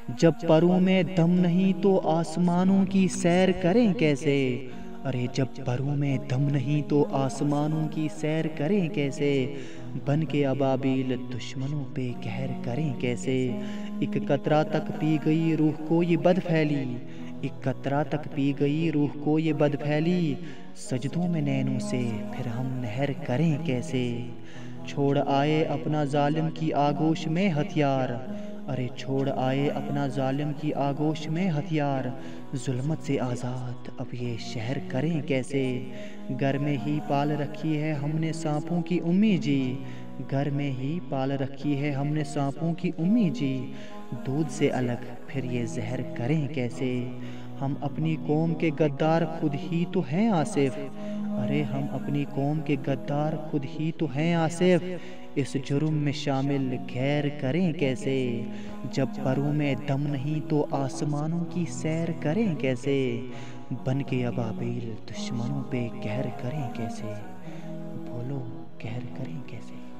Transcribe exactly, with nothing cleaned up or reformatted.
جب پروں میں دم نہیں تو آسمانوں کی سیر کریں کیسے؟ ارے جب پروں میں دم نہیں تو آسمانوں کی سیر کریں کیسے؟ بن کے ابابیل دشمنوں پہ قہر کریں کیسے؟ ایک قطرہ تک پی گئی روح کو یہ بد پھیلی، ایک قطرہ تک پی گئی روح کو یہ بد پھیلی، سجدوں میں نینوں سے پھر ہم نہر کریں کیسے؟ چھوڑ آئے اپنا ظالم کی آغوش میں ہتھیار، ارے چھوڑ آئے اپنا ظالم کی آغوش میں ہتھیار، ظلمت سے آزاد اب یہ شہر کریں کیسے؟ گھر میں ہی پال رکھی ہے ہم نے سانپوں کی امی جی، گھر میں ہی پال رکھی ہے ہم نے سانپوں کی امی جی، دودھ سے الگ پھر یہ زہر کریں کیسے؟ ہم اپنی قوم کے غدار خود ہی تو ہیں آصف، ارے ہم اپنی قوم کے غدار خود ہی تو ہیں آصف، اس جرم میں شامل غیر کریں کیسے؟ جب پروں میں دم نہیں تو آسمانوں کی سیر کریں کیسے؟ بن کے ابابیل دشمنوں پہ قہر کریں کیسے؟ بولو قہر کریں کیسے؟